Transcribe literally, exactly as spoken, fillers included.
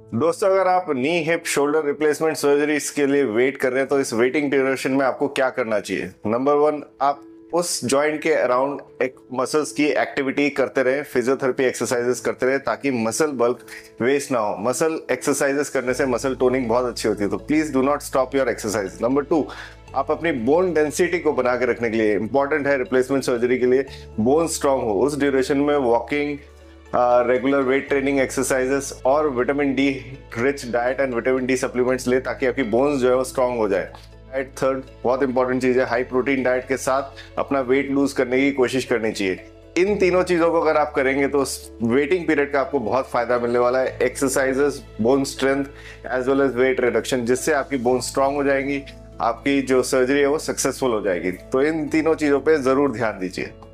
दोस्तों, अगर आप knee hip shoulder replacement surgeries के लिए वेट कर रहे हैं तो इस वेटिंग ड्यूरेशन में आपको क्या करना चाहिए। नंबर वन, आप उस जॉइंट के अराउंड एक मसल्स की एक्टिविटी करते रहे, फिजियोथेरेपी एक्सरसाइजेस करते रहे ताकि मसल बल्क वेस्ट ना हो। मसल एक्सरसाइजेस करने से मसल टोनिंग बहुत अच्छी होती है, तो please do not stop your exercise. Number two, आप अपनी बोन डेंसिटी को बना के रखने के लिए इंपॉर्टेंट है रिप्लेसमेंट सर्जरी के लिए बोन स्ट्रांग हो। उस ड्यूरेशन में walking, regular weight training exercises और vitamin D rich diet and vitamin D supplements ले ताकि आपकी बोन्स जो है वो स्ट्रांग हो जाए। डाइट थर्ड बहुत इंपॉर्टेंट चीज है, हाई प्रोटीन डाइट के साथ अपना वेट लूज करने की कोशिश करनी चाहिए। इन तीनों चीजों को अगर आप करेंगे तो वेटिंग पीरियड का आपको बहुत फायदा मिलने वाला है। Exercises, bone strength as well as weight reduction, जिससे आपकी बोन स्ट्रांग हो जाएंगी, आपकी जो सर्जरी है वो सक्सेसफुल हो जाएगी। तो इन तीनों चीजों पे जरूर ध्यान दीजिए।